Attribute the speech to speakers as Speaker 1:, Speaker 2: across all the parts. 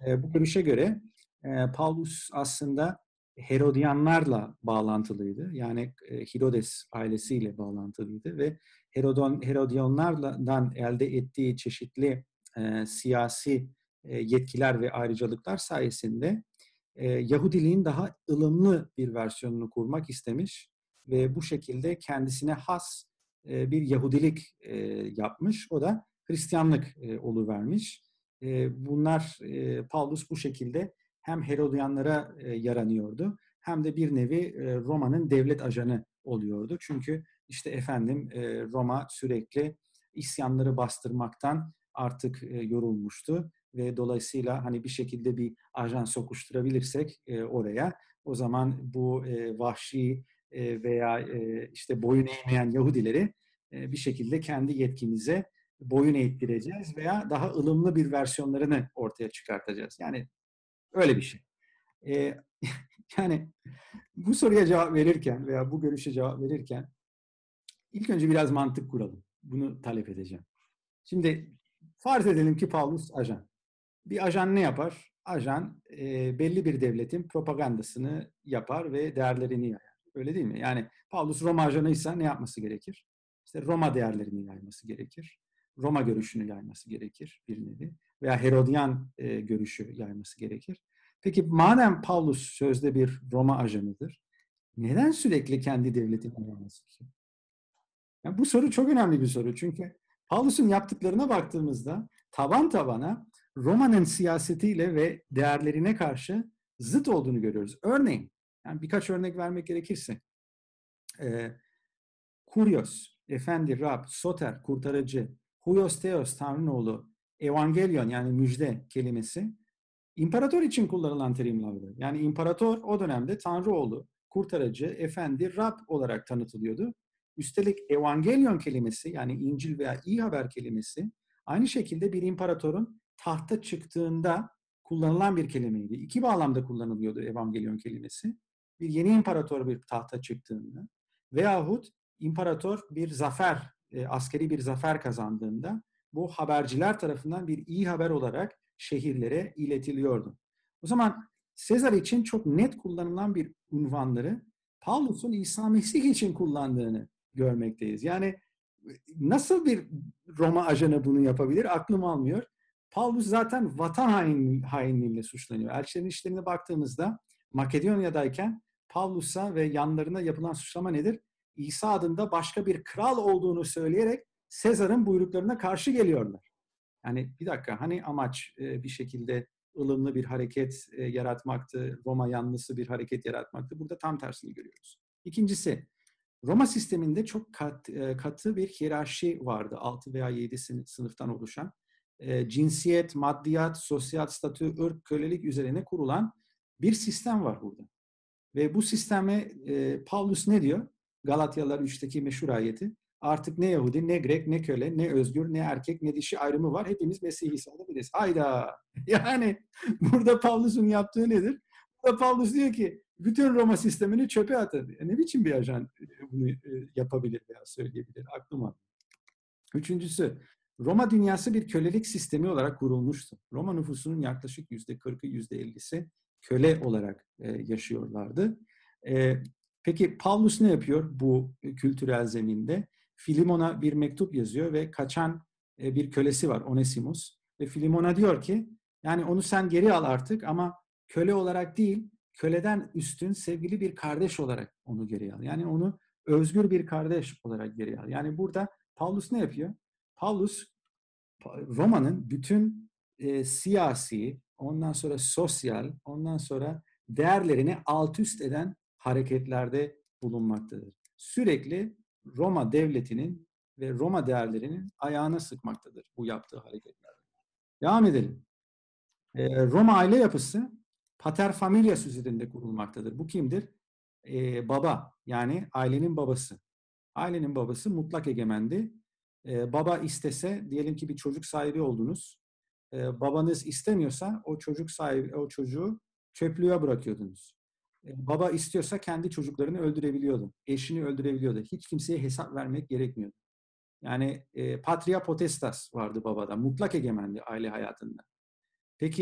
Speaker 1: Bu görüşe göre Paulus aslında Herodianlarla bağlantılıydı. Yani Herodes ailesiyle bağlantılıydı ve Herodianlardan elde ettiği çeşitli siyasi yetkiler ve ayrıcalıklar sayesinde Yahudiliğin daha ılımlı bir versiyonunu kurmak istemiş ve bu şekilde kendisine has bir Yahudilik yapmış. O da Hristiyanlık oluvermiş. Bunlar Paulus bu şekilde hem Herodianlara yaranıyordu hem de bir nevi Roma'nın devlet ajanı oluyordu. Çünkü işte efendim Roma sürekli isyanları bastırmaktan artık yorulmuştu ve dolayısıyla hani bir şekilde bir ajan sokuşturabilirsek oraya o zaman bu vahşi veya işte boyun eğmeyen Yahudileri bir şekilde kendi yetkimize boyun eğittireceğiz veya daha ılımlı bir versiyonlarını ortaya çıkartacağız. Yani öyle bir şey. E, yani bu soruya cevap verirken veya bu görüşe cevap verirken ilk önce biraz mantık kuralım. Bunu talep edeceğim. Şimdi farz edelim ki Paulus ajan. Bir ajan ne yapar? Ajan belli bir devletin propagandasını yapar ve değerlerini yayar. Öyle değil mi? Yani Paulus Roma ajanıysa ne yapması gerekir? İşte Roma değerlerini yayması gerekir. Roma görüşünü yayması gerekir bir nevi. Veya Herodian görüşü yayması gerekir. Peki madem Paulus sözde bir Roma ajanıdır, neden sürekli kendi devletini yayması ki? Yani bu soru çok önemli bir soru. Çünkü Paulus'un yaptıklarına baktığımızda taban tabana Roma'nın siyasetiyle ve değerlerine karşı zıt olduğunu görüyoruz. Örneğin, yani birkaç örnek vermek gerekirse, Kurios, Efendi, Rab, Soter, kurtarıcı, Huios Theos, Tanrı'nın oğlu, Evangelion yani müjde kelimesi İmparator için kullanılan terimlerdi. Yani imparator o dönemde Tanrı oğlu, kurtarıcı, efendi, Rab olarak tanıtılıyordu. Üstelik Evangelion kelimesi yani İncil veya iyi haber kelimesi aynı şekilde bir imparatorun tahta çıktığında kullanılan bir kelimeydi. İki bağlamda kullanılıyordu Evangelion kelimesi. Bir yeni imparator bir tahta çıktığında veyahut imparator bir zafer, askeri bir zafer kazandığında bu haberciler tarafından bir iyi haber olarak şehirlere iletiliyordu. O zaman Sezar için çok net kullanılan bir unvanları Paulus'un İsa Mesih için kullandığını görmekteyiz. Yani nasıl bir Roma ajanı bunu yapabilir? Aklım almıyor. Paulus zaten vatan hainliğiyle suçlanıyor. Elçilerin işlerine baktığımızda Makedonya'dayken Paulus'a ve yanlarına yapılan suçlama nedir? İsa adında başka bir kral olduğunu söyleyerek Sezar'ın buyruklarına karşı geliyorlar. Yani bir dakika hani amaç bir şekilde ılımlı bir hareket yaratmaktı, Roma yanlısı bir hareket yaratmaktı. Burada tam tersini görüyoruz. İkincisi, Roma sisteminde çok katı bir hiyerarşi vardı. 6 veya 7 sınıftan oluşan. Cinsiyet, maddiyat, sosyal statü, ırk, kölelik üzerine kurulan bir sistem var burada. Ve bu sisteme Paulus ne diyor? Galatyalılar 3'teki meşhur ayeti. Artık ne Yahudi, ne Grek, ne köle, ne özgür, ne erkek, ne dişi ayrımı var. Hepimiz Mesih İsa'da biriz. Hayda! Yani burada Paulus'un yaptığı nedir? Burada Paulus diyor ki bütün Roma sistemini çöpe atın. Ne biçim bir ajan bunu yapabilir veya söyleyebilir? Aklıma. Üçüncüsü, Roma dünyası bir kölelik sistemi olarak kurulmuştu. Roma nüfusunun yaklaşık %40'ı, %50'si köle olarak yaşıyorlardı. Peki Paulus ne yapıyor bu kültürel zeminde? Filemon'a bir mektup yazıyor ve kaçan bir kölesi var, Onesimus. Ve Filemon'a diyor ki, yani onu sen geri al artık ama köle olarak değil, köleden üstün sevgili bir kardeş olarak onu geri al. Yani onu özgür bir kardeş olarak geri al. Yani burada Paulus ne yapıyor? Paulus Roma'nın bütün siyasi, ondan sonra sosyal, ondan sonra değerlerini alt üst eden hareketlerde bulunmaktadır. Sürekli Roma devletinin ve Roma değerlerinin ayağına sıkmaktadır bu yaptığı hareketler. Devam edelim. Roma aile yapısı pater familias üzerinde kurulmaktadır. Bu kimdir? Baba, yani ailenin babası. Ailenin babası mutlak egemendi. Baba istese, diyelim ki bir çocuk sahibi oldunuz. Babanız istemiyorsa o çocuk sahibi, o çocuğu çöplüğe bırakıyordunuz. Baba istiyorsa kendi çocuklarını öldürebiliyordu. Eşini öldürebiliyordu. Hiç kimseye hesap vermek gerekmiyordu. Yani patria potestas vardı babada. Mutlak egemendi aile hayatında. Peki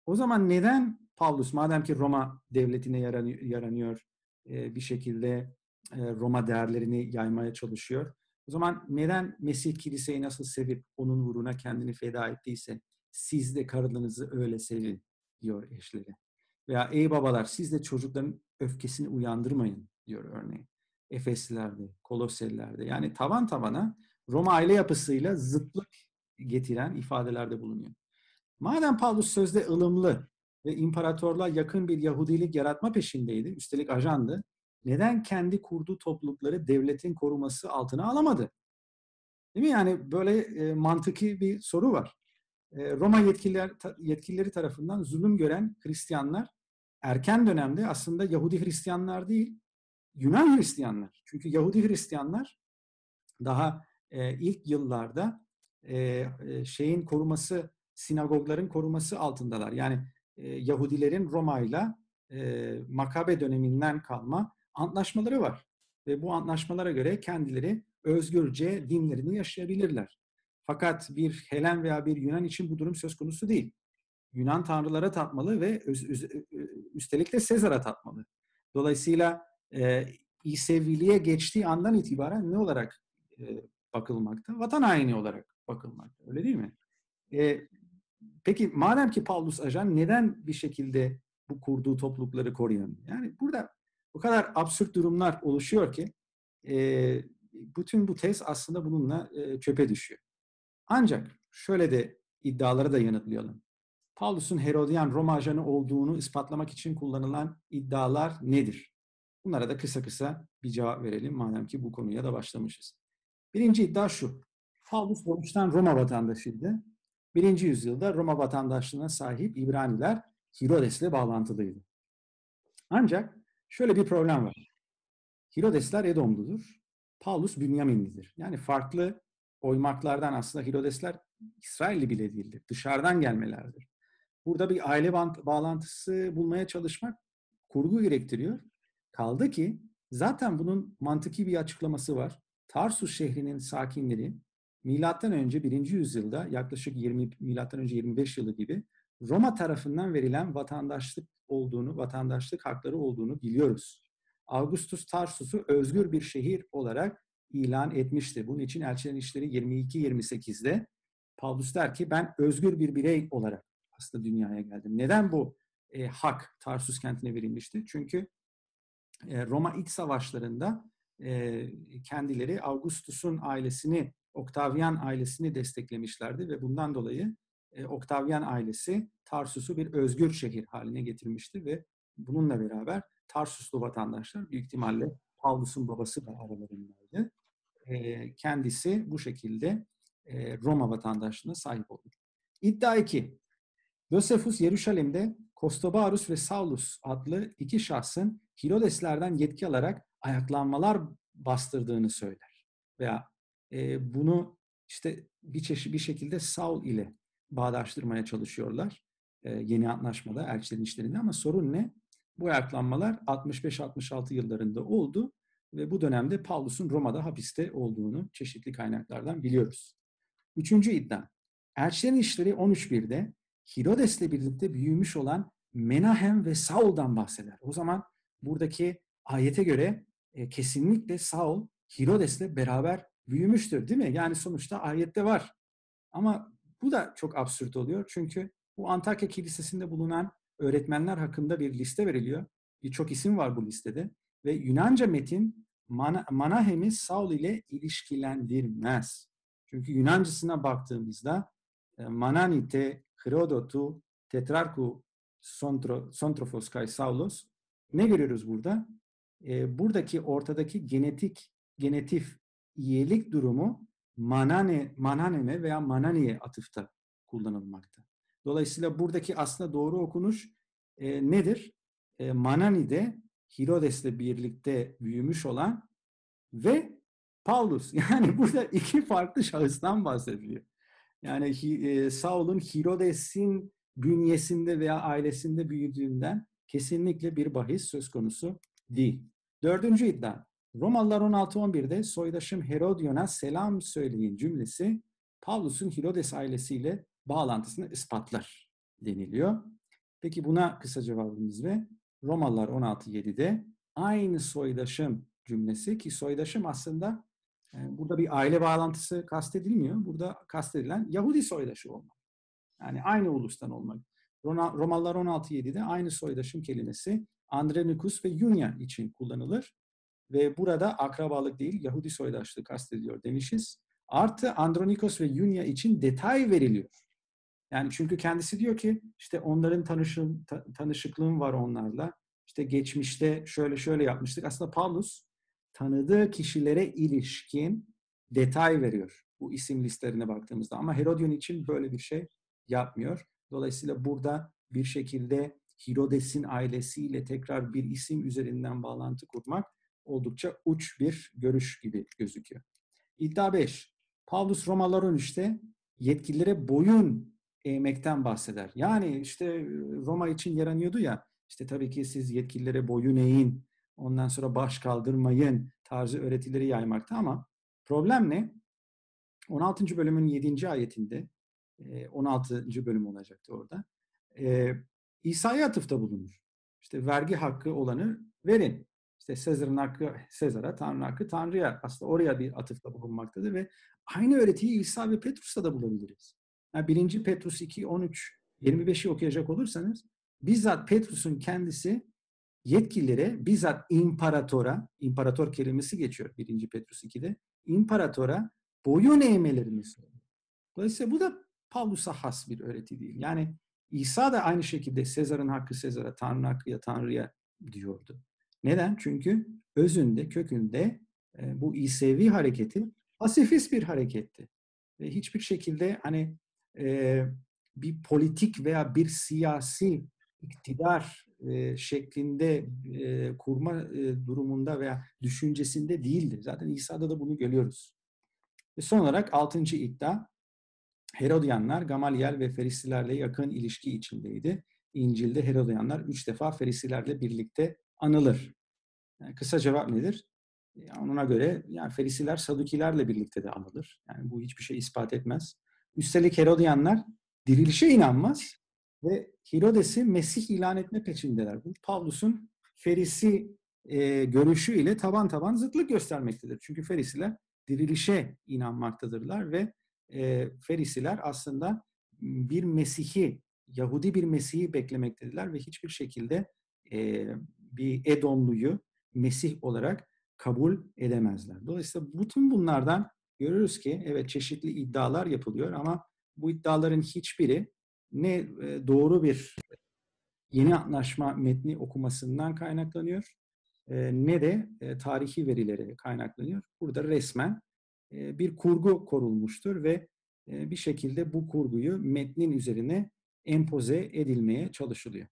Speaker 1: O zaman neden Pavlus, madem ki Roma devletine yaranıyor, bir şekilde Roma değerlerini yaymaya çalışıyor. O zaman neden Mesih kiliseyi nasıl sevip onun uğruna kendini feda ettiyse siz de karılarınızı öyle sevin diyor eşleri. Veya ey babalar siz de çocukların öfkesini uyandırmayın diyor örneğin. Efeslilerde, Koloselilerde, yani tavan tabana Roma aile yapısıyla zıtlık getiren ifadelerde bulunuyor. Madem Pavlus sözde ılımlı ve imparatorluğa yakın bir Yahudilik yaratma peşindeydi, üstelik ajandı, neden kendi kurduğu toplulukları devletin koruması altına alamadı? Değil mi? Yani böyle mantıki bir soru var. Roma yetkilileri tarafından zulüm gören Hristiyanlar erken dönemde aslında Yahudi Hristiyanlar değil, Yunan Hristiyanlar. Çünkü Yahudi Hristiyanlar daha ilk yıllarda şeyin koruması, sinagogların koruması altındalar. Yani Yahudilerin Roma'yla Makabe döneminden kalma antlaşmaları var. Ve bu antlaşmalara göre kendileri özgürce dinlerini yaşayabilirler. Fakat bir Helen veya bir Yunan için bu durum söz konusu değil. Yunan tanrılara tapmalı ve üstelik de Sezar'a tapmalı. Dolayısıyla İseviliğe geçtiği andan itibaren ne olarak bakılmakta? Vatan haini olarak bakılmakta. Öyle değil mi? E, peki madem ki Pavlus ajan neden bir şekilde bu kurduğu toplulukları koruyamıyor? Yani burada bu kadar absürt durumlar oluşuyor ki bütün bu tez aslında bununla çöpe düşüyor. Ancak şöyle de iddiaları da yanıtlayalım. Paulus'un Herodian Roma ajanı olduğunu ispatlamak için kullanılan iddialar nedir? Bunlara da kısa kısa bir cevap verelim madem ki bu konuya da başlamışız. Birinci iddia şu. Paulus doğuştan Roma vatandaşıydı. Birinci yüzyılda Roma vatandaşlığına sahip İbraniler Hirodes'le bağlantılıydı. Ancak şöyle bir problem var. Hirodesler Edomludur. Paulus Bünyaminlidir. Yani farklı oymaklardan aslında Hirodesler İsrailli bile değildir. Dışarıdan gelmelerdir. Burada bir aile bağlantısı bulmaya çalışmak kurgu gerektiriyor. Kaldı ki zaten bunun mantıki bir açıklaması var. Tarsus şehrinin sakinleri milattan önce 1. yüzyılda yaklaşık 20 milattan önce 25 yılı gibi Roma tarafından verilen vatandaşlık hakları olduğunu biliyoruz. Augustus Tarsus'u özgür bir şehir olarak ilan etmişti. Bunun için Elçilerin İşleri 22-28'de Pavlus der ki ben özgür bir birey olarak aslında dünyaya geldim. Neden bu hak Tarsus kentine verilmişti? Çünkü Roma iç savaşlarında kendileri Augustus'un ailesini, Octavian ailesini desteklemişlerdi ve bundan dolayı Octavian ailesi Tarsus'u bir özgür şehir haline getirmişti ve bununla beraber Tarsuslu vatandaşlar büyük ihtimalle Paulus'un babası da aralarındaydı. Kendisi bu şekilde Roma vatandaşlığına sahip oldu. İddia 2. Josephus Yeruşalim'de Kostobarus ve Saulus adlı iki şahsın Hirodeslerden yetki alarak ayaklanmalar bastırdığını söyler. Veya bunu işte bir şekilde Saul ile bağdaştırmaya çalışıyorlar. Yeni antlaşmada, elçilerin işlerinde ama sorun ne? Bu ayaklanmalar 65-66 yıllarında oldu ve bu dönemde Paulus'un Roma'da hapiste olduğunu çeşitli kaynaklardan biliyoruz. Üçüncü iddia. Elçilerin İşleri 13.1'de Hirodes'le birlikte büyümüş olan Menahem ve Saul'dan bahseder. O zaman buradaki ayete göre kesinlikle Saul Hirodes'le beraber büyümüştür değil mi? Yani sonuçta ayette var. Ama bu da çok absürt oluyor. Çünkü bu Antakya Kilisesi'nde bulunan öğretmenler hakkında bir liste veriliyor. Birçok isim var bu listede. Ve Yunanca metin Manahem'i Saul ile ilişkilendirmez. Çünkü Yunancasına baktığımızda Mananite, Herodotu, Tetrarku, Sontrophos kai Saulos ne görüyoruz burada? Buradaki ortadaki genetif iyilik durumu Mananeme veya Manani'ye atıfta kullanılmakta. Dolayısıyla buradaki aslında doğru okunuş nedir? Manani'de Hirodes'le birlikte büyümüş olan ve Paulus. Yani burada iki farklı şahıstan bahsediliyor. Yani Saul'un Hirodes'in bünyesinde veya ailesinde büyüdüğünden kesinlikle bir bahis söz konusu değil. Dördüncü iddia. Romalılar 16-11'de soydaşım Herodion'a selam söyleyin cümlesi Paulus'un Hirodes ailesiyle bağlantısını ispatlar deniliyor. Peki buna kısa cevabımız ve Romalılar 16.7'de aynı soydaşım cümlesi, ki soydaşım aslında burada bir aile bağlantısı kastedilmiyor. Burada kastedilen Yahudi soydaşı olmak. Yani aynı ulustan olmak. Romalılar 16.7'de aynı soydaşım kelimesi Andronikos ve Yunia için kullanılır. Ve burada akrabalık değil, Yahudi soydaşlığı kastediliyor demişiz. Artı Andronikos ve Yunia için detay veriliyor. Yani çünkü kendisi diyor ki işte onların tanışıklığım var onlarla. İşte geçmişte şöyle şöyle yapmıştık. Aslında Pavlus tanıdığı kişilere ilişkin detay veriyor bu isim listelerine baktığımızda. Ama Herodion için böyle bir şey yapmıyor. Dolayısıyla burada bir şekilde Hirodes'in ailesiyle tekrar bir isim üzerinden bağlantı kurmak oldukça uç bir görüş gibi gözüküyor. İddia 5. Pavlus Romalılar 13'te yetkililere boyun eğmekten bahseder. Yani işte Roma için yaranıyordu ya, işte tabii ki siz yetkililere boyun eğin, ondan sonra baş kaldırmayın tarzı öğretileri yaymakta, ama problem ne? 16. bölümün 7. ayetinde, 16. bölüm olacaktı orada, İsa'ya atıfta bulunur. İşte vergi hakkı olanı verin. İşte Sezar'ın hakkı Sezar'a, Tanrı'nın hakkı Tanrı'ya. Aslında oraya bir atıfta bulunmaktadır ve aynı öğretiyi İsa ve Petrus'ta da bulabiliriz. Yani 1. Petrus 2, 13, 25'i okuyacak olursanız bizzat Petrus'un kendisi yetkililere, bizzat imparatora, imparator kelimesi geçiyor 1. Petrus 2'de, imparatora boyun eğmelerini söylüyor. Dolayısıyla bu da Pavlus'a has bir öğreti değil. Yani İsa da aynı şekilde Sezar'ın hakkı Sezar'a, Tanrı'nın hakkı ya Tanrı'ya diyordu. Neden? Çünkü özünde, kökünde bu İsevi hareketi pasifist bir hareketti. Ve hiçbir şekilde hani bir politik veya bir siyasi iktidar şeklinde kurma durumunda veya düşüncesinde değildi. Zaten İsa'da da bunu görüyoruz. Ve son olarak 6. iddia, Herodyanlar Gamaliel ve Ferisilerle yakın ilişki içindeydi. İncil'de Herodyanlar 3 defa Ferisilerle birlikte anılır. Yani kısa cevap nedir? Yani ona göre yani Ferisiler Sadukilerle birlikte de anılır. Yani bu hiçbir şey ispat etmez. Üstelik Herodyanlar dirilişe inanmaz ve Herodes'i Mesih ilan etme peşindeler. Bu Pavlus'un Ferisi görüşüyle taban taban zıtlık göstermektedir. Çünkü Ferisiler dirilişe inanmaktadırlar ve Ferisiler aslında bir Mesih'i, Yahudi bir Mesih'i beklemektedirler ve hiçbir şekilde bir Edomluyu Mesih olarak kabul edemezler. Dolayısıyla bütün bunlardan görürüz ki evet, çeşitli iddialar yapılıyor ama bu iddiaların hiçbiri ne doğru bir yeni antlaşma metni okumasından kaynaklanıyor ne de tarihi verilere kaynaklanıyor. Burada resmen bir kurgu korulmuştur ve bir şekilde bu kurguyu metnin üzerine empoze edilmeye çalışılıyor.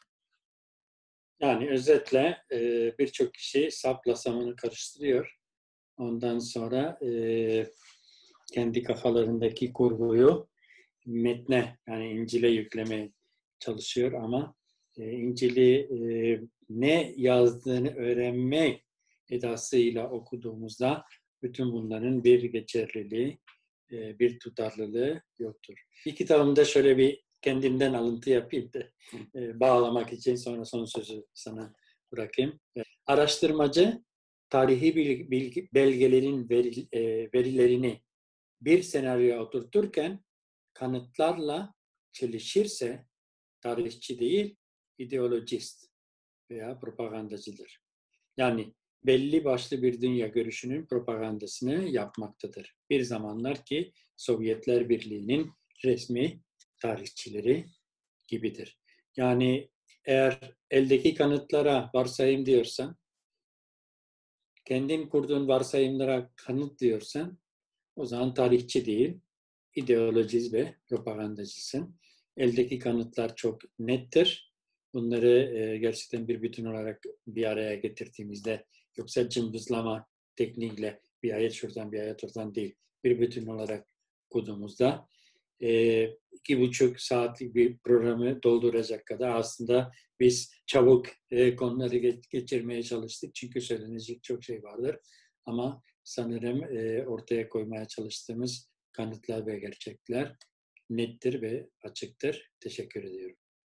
Speaker 2: Yani özetle birçok kişi sapla samanı karıştırıyor. Ondan sonra kendi kafalarındaki kurguyu metne, yani İncil'e yüklemeye çalışıyor ama İncil'i ne yazdığını öğrenme edasıyla okuduğumuzda bütün bunların bir geçerliliği, bir tutarlılığı yoktur. Bir kitabımda şöyle bir kendimden alıntı yapayım da bağlamak için, sonra son sözü sana bırakayım. Araştırmacı tarihi belgelerin verilerini bir senaryoya oturturken kanıtlarla çelişirse tarihçi değil, ideolojist veya propagandacıdır. Yani belli başlı bir dünya görüşünün propagandasını yapmaktadır. Bir zamanlar ki Sovyetler Birliği'nin resmi tarihçileri gibidir. Yani eğer eldeki kanıtlara varsayım diyorsan, kendin kurduğun varsayımlara kanıt diyorsan, o zaman tarihçi değil, ideolojist ve propagandacısın. Eldeki kanıtlar çok nettir. Bunları gerçekten bir bütün olarak bir araya getirdiğimizde, yoksa cımbızlama tekniğiyle bir ayet şuradan bir ayet oradan değil, bir bütün olarak okuduğumuzda 2,5 saatlik bir programı dolduracak kadar aslında biz çabuk konuları geçirmeye çalıştık. Çünkü söylenecek çok şey vardır. Ama sanırım ortaya koymaya çalıştığımız kanıtlar ve gerçekler nettir ve açıktır. Teşekkür ediyorum.